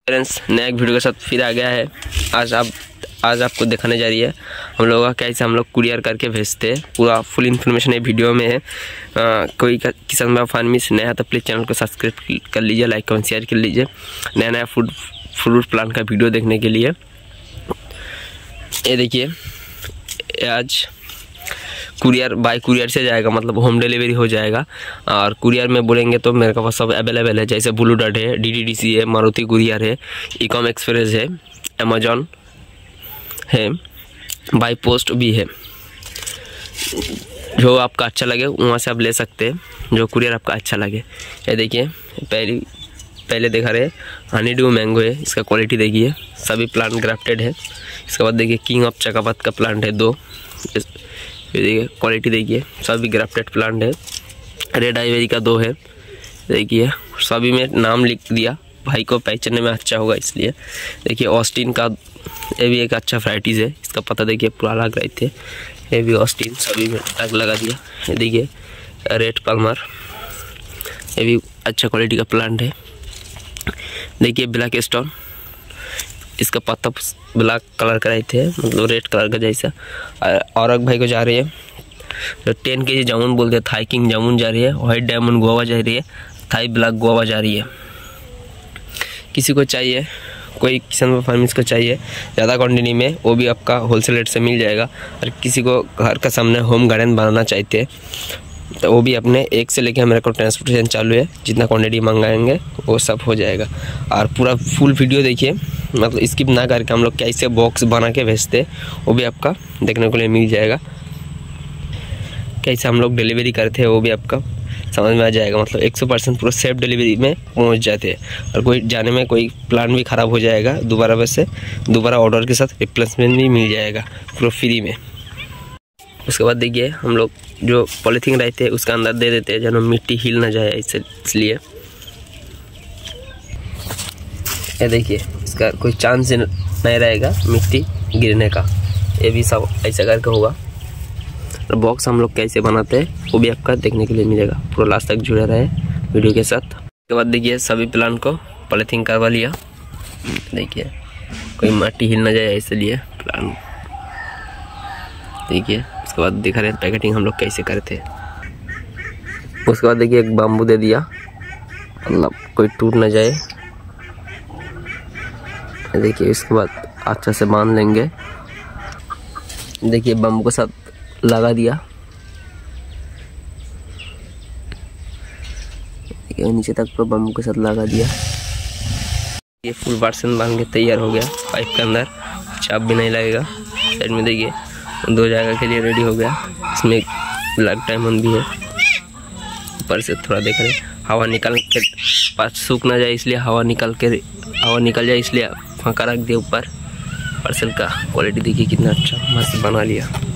Friends, नया एक video के साथ फिर आ गया है। आज आपको दिखाने जा रही है हम लोगों का कैसे हम लोग कुरियर करके भेजते हैं। पूरा फुल इन्फॉर्मेशन ये वीडियो में है। कोई किसान भाई फार्मिंग से नया है तो प्लीज़ चैनल को सब्सक्राइब कर लीजिए, लाइक कमेंट शेयर कर लीजिए नया फ्रूट प्लांट का वीडियो देखने के लिए। ये देखिए, आज कुरियर बाय कुरियर से जाएगा, मतलब होम डिलीवरी हो जाएगा। और कुरियर में बोलेंगे तो मेरे पास सब अवेलेबल है, जैसे ब्लू डर्ट है, DDDC है, मारुति कुरियर है, ईकॉम एक्सप्रेस है, अमेजॉन है, बाय पोस्ट भी है। जो आपका अच्छा लगे वहाँ से आप ले सकते हैं, जो कुरियर आपका अच्छा लगे। ये देखिए, पहले देखा रहे हनी ड्यू मैंगो है, इसका क्वालिटी देखिए, सभी प्लांट ग्राफ्टेड है। इसके बाद देखिए किंग ऑफ चकापत का प्लांट है 2, ये देखिए क्वालिटी देखिए, सभी ग्राफ्टेड प्लांट है। रेड आइवरी का 2 है, देखिए सभी में नाम लिख दिया, भाई को पहचानने में अच्छा होगा इसलिए। देखिए ऑस्टिन का ये भी एक अच्छा वैराइटीज़ है, इसका पता देखिए पूरा अलग रहे थे। ये भी ऑस्टिन सभी में टैग लगा दिया। ये देखिए रेड पाल्मर, ये भी अच्छा क्वालिटी का प्लांट है। देखिए ब्लैक स्टोन, इसका पत्ता ब्लैक कलर का रहते हैं, मतलब रेड कलर का जैसा। और भाई को जा रही है जो 10 kg जामुन बोलते हैं, थाई किंग जामुन जा रही है, वाइट डायमंड गुआवा जा रही है, थाई ब्लैक गुआवा जा रही है। किसी को चाहिए, कोई किसान फार्मिंग को चाहिए ज़्यादा क्वान्टिटी में, वो भी आपका होलसेल रेट से मिल जाएगा। और किसी को घर का सामने होम गार्डन बनाना चाहते हैं तो वो भी अपने एक से लेके मेरे को ट्रांसपोर्टेशन चालू है, जितना क्वांटिटी मंगाएंगे वो सब हो जाएगा। और पूरा फुल वीडियो देखिए, मतलब स्किप ना करके हम लोग कैसे बॉक्स बना के भेजते हैं वो भी आपका देखने को लिए मिल जाएगा। कैसे हम लोग डिलीवरी करते हैं वो भी आपका समझ में आ जाएगा। मतलब 100% पूरा सेफ डिलीवरी में पहुंच जाते हैं। और कोई जाने में कोई प्लान भी ख़राब हो जाएगा, दोबारा वैसे दोबारा ऑर्डर के साथ रिप्लेसमेंट भी मिल जाएगा पूरा फ्री में। उसके बाद देखिए हम लोग जो पॉलीथीन रहते हैं उसका अंदर दे देते हैं, जब मिट्टी हिल ना जाए इसलिए। ये देखिए इसका कोई चांस नहीं रहेगा मिट्टी गिरने का, ये भी सब ऐसा करके होगा। और बॉक्स हम लोग कैसे बनाते हैं वो भी आपका देखने के लिए मिलेगा, पूरा लास्ट तक जुड़े रहे वीडियो के साथ। उसके बाद देखिए सभी प्लांट को पॉलीथीन करवा लिया, देखिए कोई मिट्टी हिल ना जाए इसलिए प्लांट। देखिए उसके बाद दिखा रहे पैकेटिंग हम लोग कैसे करते हैं। उसके बाद देखिए एक बाम्बू दे दिया, मतलब कोई टूट ना जाए। देखिए इसके बाद अच्छा से बांध लेंगे। देखिए बाम्बू के साथ लगा दिया, देखिए नीचे तक पूरा बाम्बू के साथ लगा दिया। ये फुल वर्सन बांध के तैयार हो गया। पाइप के अंदर चाप भी नहीं लगेगा। साइड में देखिए 2 जगह के लिए रेडी हो गया। इसमें ब्लैक डायमंड भी है। ऊपर से थोड़ा देख रहे हवा निकल के पास सूख ना जाए, इसलिए हवा निकल जाए इसलिए फाँका रख दिया ऊपर। पार्सल का क्वालिटी देखिए कितना अच्छा मस्त बना लिया।